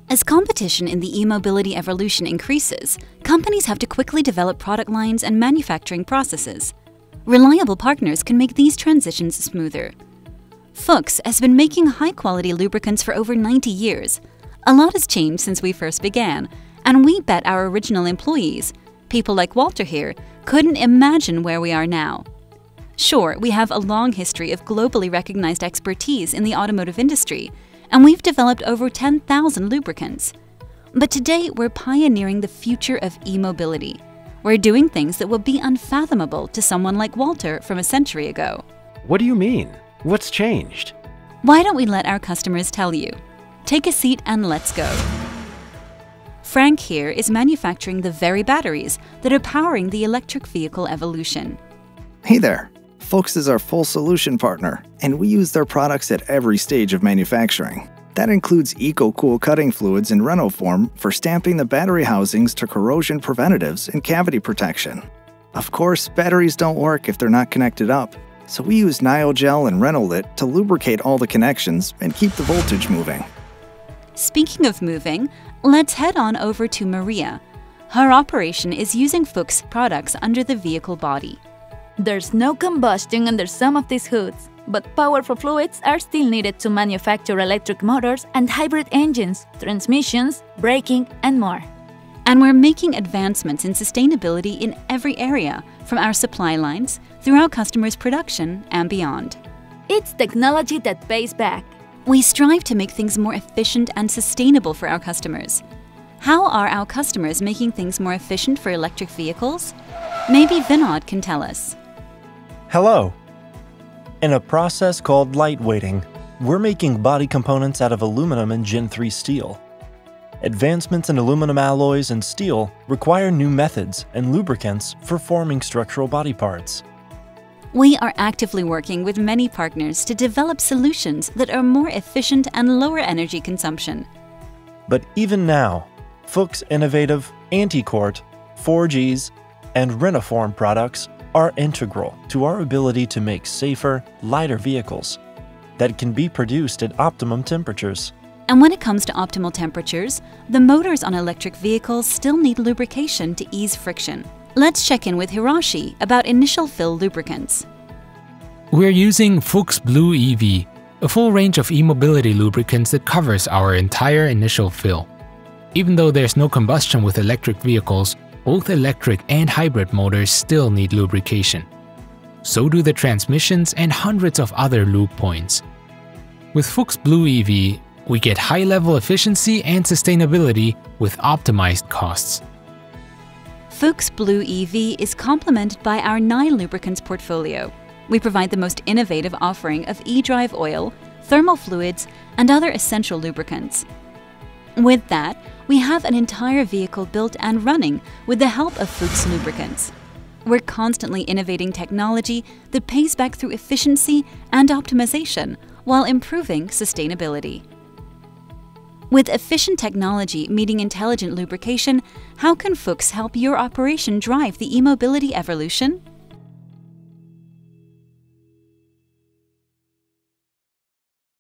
As competition in the e-mobility evolution increases, companies have to quickly develop product lines and manufacturing processes. Reliable partners can make these transitions smoother. Fuchs has been making high-quality lubricants for over 90 years. A lot has changed since we first began, and we bet our original employees, people like Walter here, couldn't imagine where we are now. Sure, we have a long history of globally recognized expertise in the automotive industry, and we've developed over 10,000 lubricants. But today, we're pioneering the future of e-mobility. We're doing things that would be unfathomable to someone like Walter from a century ago. What do you mean? What's changed? Why don't we let our customers tell you? Take a seat and let's go. Frank here is manufacturing the very batteries that are powering the electric vehicle evolution. Hey there! Fuchs is our full solution partner, and we use their products at every stage of manufacturing. That includes EcoCool cutting fluids in Renoform for stamping the battery housings to corrosion preventatives and cavity protection. Of course, batteries don't work if they're not connected up, so we use Niogel and Renolit to lubricate all the connections and keep the voltage moving. Speaking of moving, let's head on over to Maria. Her operation is using Fuchs products under the vehicle body. There's no combustion under some of these hoods, but powerful fluids are still needed to manufacture electric motors and hybrid engines, transmissions, braking, and more. And we're making advancements in sustainability in every area, from our supply lines, through our customers' production, and beyond. It's technology that pays back. We strive to make things more efficient and sustainable for our customers. How are our customers making things more efficient for electric vehicles? Maybe Vinod can tell us. Hello. In a process called lightweighting, we're making body components out of aluminum and Gen 3 steel. Advancements in aluminum alloys and steel require new methods and lubricants for forming structural body parts. We are actively working with many partners to develop solutions that are more efficient and lower energy consumption. But even now, Fuchs' innovative Anti-Cort, 4Gs, and Renoform products are integral to our ability to make safer, lighter vehicles that can be produced at optimum temperatures. And when it comes to optimal temperatures, the motors on electric vehicles still need lubrication to ease friction. Let's check in with Hiroshi about initial fill lubricants. We're using Fuchs Blue EV, a full range of e-mobility lubricants that covers our entire initial fill. Even though there's no combustion with electric vehicles, both electric and hybrid motors still need lubrication. So do the transmissions and hundreds of other lube points. With Fuchs Blue EV, we get high-level efficiency and sustainability with optimized costs. Fuchs Blue EV is complemented by our 9 lubricants portfolio. We provide the most innovative offering of e-drive oil, thermal fluids, and other essential lubricants. With that, we have an entire vehicle built and running with the help of Fuchs lubricants. We're constantly innovating technology that pays back through efficiency and optimization while improving sustainability. With efficient technology meeting intelligent lubrication, how can Fuchs help your operation drive the e-mobility evolution?